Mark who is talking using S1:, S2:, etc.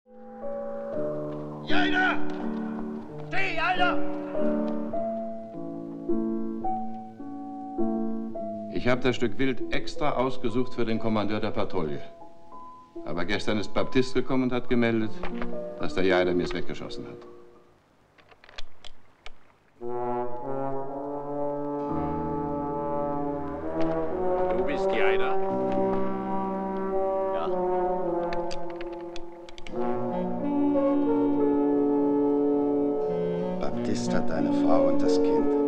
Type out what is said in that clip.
S1: Jeder! Steh, Alter!
S2: Ich habe das Stück Wild extra ausgesucht für den Kommandeur der Patrouille. Aber gestern ist Baptist gekommen und hat gemeldet, dass der Jaider mir es weggeschossen hat.
S1: Du bist Jaider? Ja.
S3: Baptist hat deine Frau und das Kind.